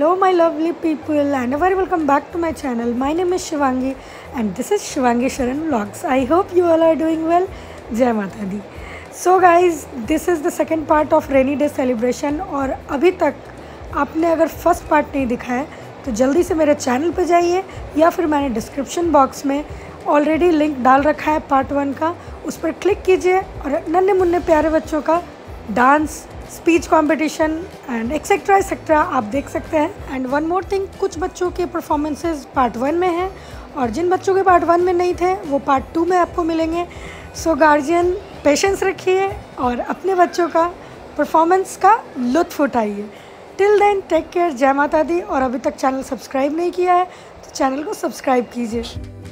Hello my lovely people and a very welcome back to my channel. My name is Shivangi and this is Shivangi Sharan Vlogs. I hope you all are doing well. Jai Mata Di. So guys, this is the second part of rainy day celebration और अभी तक आपने अगर first part नहीं दिखा है तो जल्दी से मेरे चैनल पे जाइए या फिर मैंने डिस्क्रिप्शन बॉक्स में ऑलरेडी लिंक डाल रखा है पार्ट 1 का, उस पर क्लिक कीजिए और नन्हे मुन्ने प्यारे बच्चों का dance, speech competition and etcetera आप देख सकते हैं। एंड वन मोर थिंग, कुछ बच्चों के परफॉर्मेंसेस पार्ट 1 में हैं और जिन बच्चों के पार्ट 1 में नहीं थे वो पार्ट 2 में आपको मिलेंगे। सो गार्जियन पेशेंस रखिए और अपने बच्चों का परफॉर्मेंस का लुत्फ़ उठाइए। टिल देन टेक केयर, जय माता दी। और अभी तक चैनल सब्सक्राइब नहीं किया है तो चैनल को सब्सक्राइब कीजिए।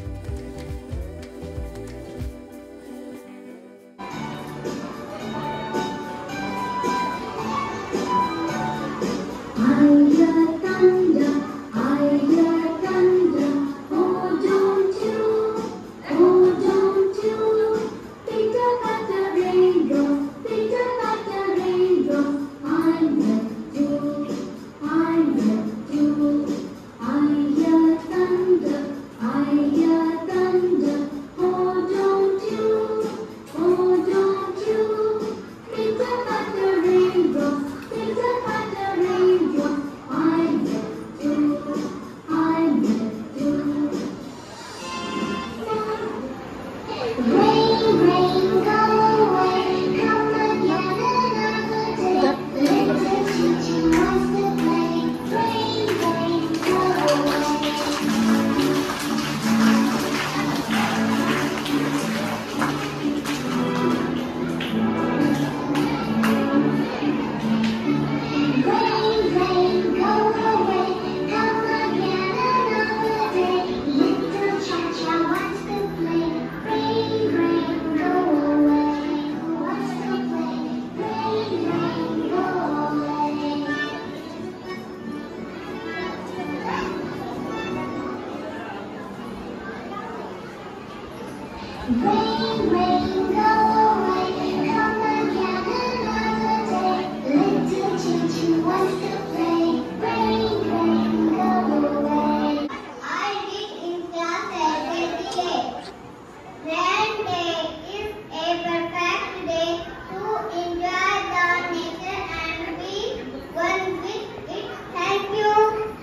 Rain, rain, go away, come again another day. Little choo-choo wants to play. Rain, rain, go away. I read in class 78. Rain day is a perfect day to enjoy the nature and be one with it. Thank you.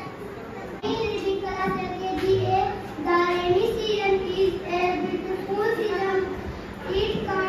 In reading class 78, the rainy season is a beautiful season. It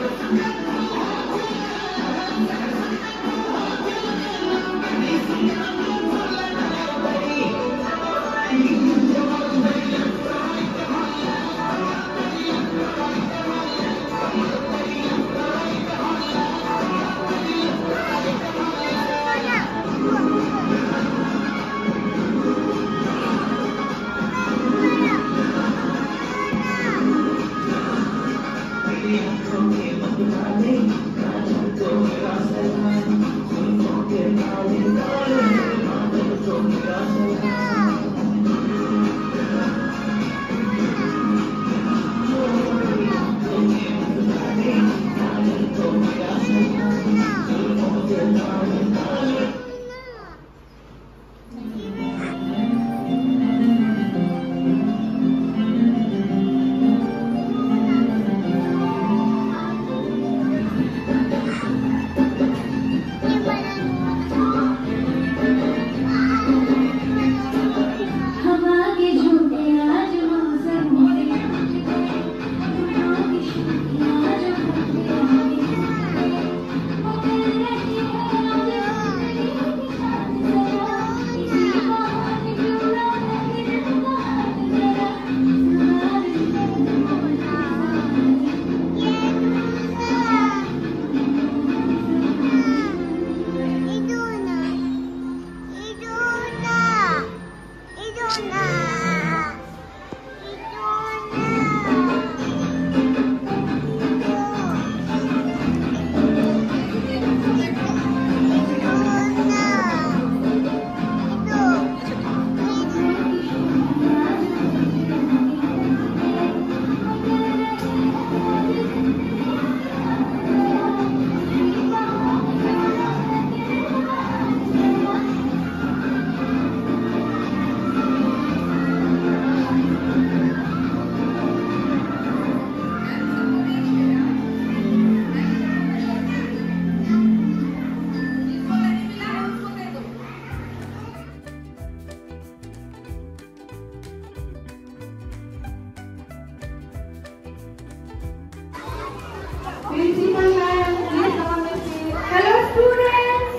Principal ma'am, please come with me. Hello students.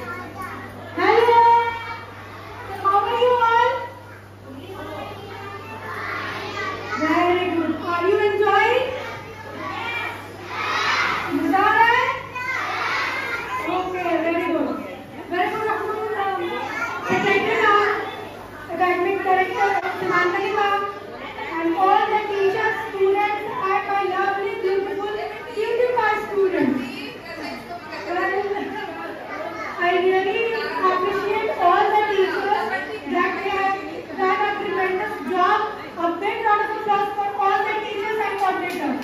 Hello. How are you all? Very good. Are you enjoying? मजा आ रहा है? Okay, very good. Very good afternoon, Secretary, Academic Director, Samantha ma'am, and all the teachers, students, and my lovely, beautiful students. I really appreciate all the teachers that have done a tremendous job. A big round of applause for all the teachers and coordinators.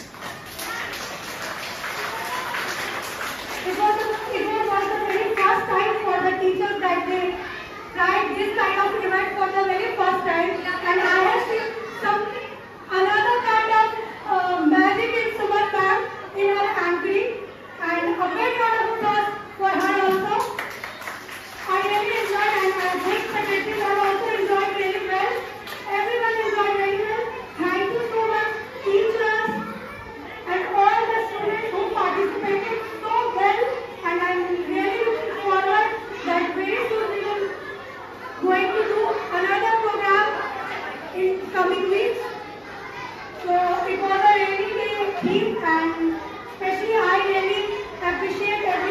It was one of the very first time for the teachers that they tried this kind of event for the very first time, and I have seen something, another kind of magic in Suman ma'am in her anchoring, and a big round of applause for her also. I really enjoyed, and I think secretaries have also enjoyed very well. Everyone enjoyed very well. Thank you so much, teachers, and all the students who participated so well. And I'm really looking forward that very soon we will going to do another program in coming weeks. So it was a really great theme, and especially I really appreciate everyone.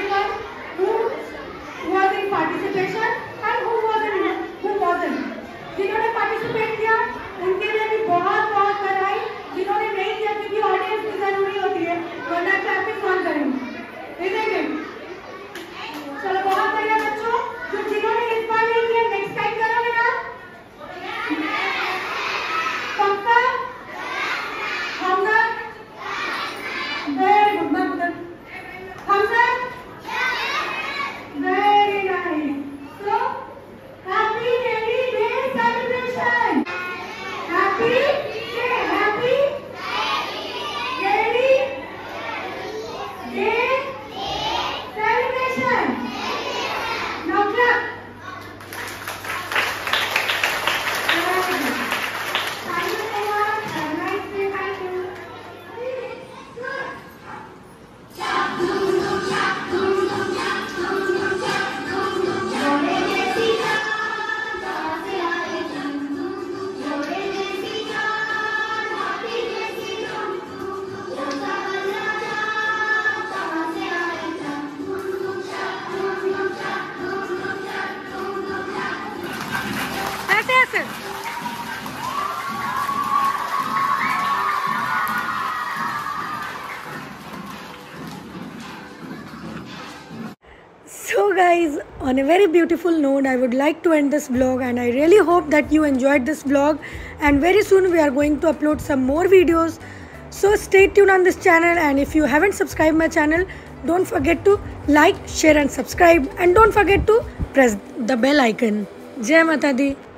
guys, on a very beautiful note, I would like to end this vlog, and I really hope that you enjoyed this vlog, and very soon we are going to upload some more videos. So stay tuned on this channel, and if you haven't subscribed my channel, don't forget to like, share and subscribe, and don't forget to press the bell icon. Jai Mata Di.